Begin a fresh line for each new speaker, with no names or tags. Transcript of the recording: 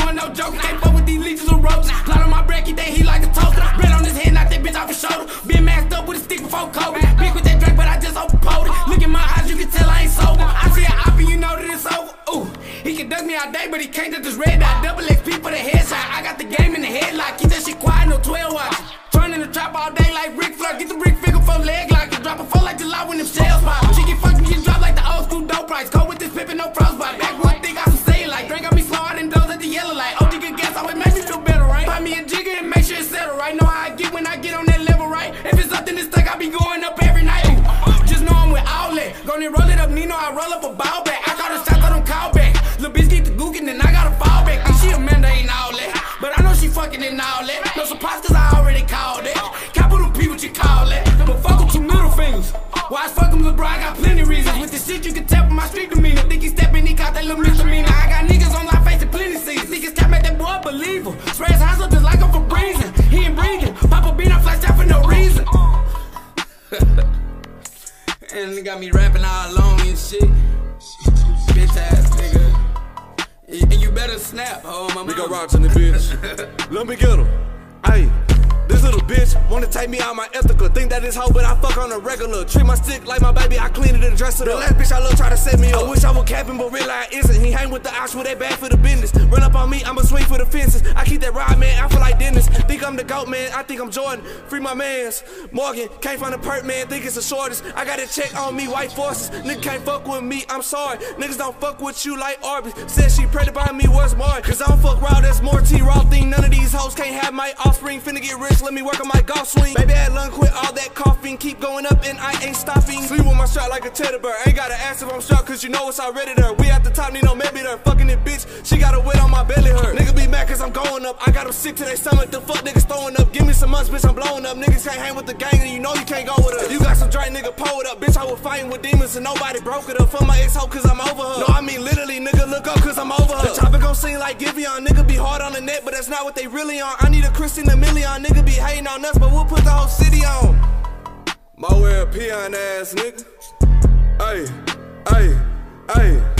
doing no joke. Can't fuck with these leeches of ropes. Blood on my breath, he think he like a toaster. Bread on his head, knock that bitch off his shoulder. Been masked up with a stick before COVID. Big with that drink, but I just overpowered it. Look in my eyes, you can tell I ain't sober. I see an op and you know that it's over. Ooh, he can duck me all day, but he can't touch this red dot. Double XP for the headshot. I got the game in the headlock. Keep that shit quiet, no 12 watch. Turning the trap all day like Ric Flair. Get the brick figure for leg lock. And drop a 4 like July when them shells pop. She get fucked and get dropped like the old school dope price. Cold with this pippin', no frostbite. Backwood thick, got some say like. Drink got me slow, I done dose at the yellow light. OG good gas always make me feel better, right? Buy me a jigger and make sure it's settled right. Know how I get when I get on that level, right? If it's up, then it's stuck, I be going up every night. Just know I'm with outlet. Gonna roll it up, Nino, I roll up a ball back. I caught a shot, I don't call back. Lil' bitch get the gookin', then I gotta fall back. Think she Amanda ain't outlet, but I know she fucking in outlet. No surprise, cause I already called it. Capital P, what you call it? But fuck with 2 middle fingers. Why fuck him, LeBron? I got plenty reasons. With this shit, you can tap on my street demeanor. Think he steppin', he caught that little misdemeanor. I got niggas on live facing plenty scenes. Niggas tap at that boy, believer. Spray his eyes up just like I'm for breathing. He ain't breathing. Pop a beat, I flash out for no reason. And they got me rapping all alone and shit. Bitch ass nigga. And you better snap, oh my mama.
We gon' rock to the bitch. Let me get him. Ayy. This little bitch wanna take me out my ethical. Think that it's hoe, but I fuck on a regular. Treat my stick like my baby, I clean it and dress it up. The last bitch I love try to set me up. I wish I was capping, but real I isn't. He hang with the ops, they bad for the business. Run up on me, I'ma swing for the fences. I keep that ride, man, I feel like Dennis. Think I'm the GOAT, man, I think I'm Jordan. Free my mans. Morgan, came from the perk, man, think it's the shortest. I got a check on me, white forces. Nigga can't fuck with me, I'm sorry. Niggas don't fuck with you like Orbis. Said she pregnant by me, what's more? Cause I don't fuck raw, that's more T-Raw thing. None of these hoes can't have my offspring. Finna get rich, let me work on my golf swing. Baby, I had lung quit all that coughing. Keep going up and I ain't stopping. Sleep with my strap like a teddy bear. Ain't gotta ask if I'm strapped, cause you know it's already there. We at the top, need no maybe there. Fucking it, bitch. She got a wet on my belly hurt. Nigga be mad cause I'm going up. I got them sick to their stomach. The fuck niggas throwing up. Give me some months, bitch, I'm blowing up. Niggas can't hang with the gang and you know you can't go with us. If you got some dry nigga, pull it up. Bitch, I was fighting with demons and nobody broke it up. For my ex-hoe cause I'm over her. No, I mean literally, nigga, look up cause I'm over her. The chopper gon' sing like Giveon. Nigga be hard on the net, but that's not what they really on. I need a Christina Milian. Nigga be hating on us, but we'll put the whole city on. My way a peon ass nigga. Ayy, ayy, ayy.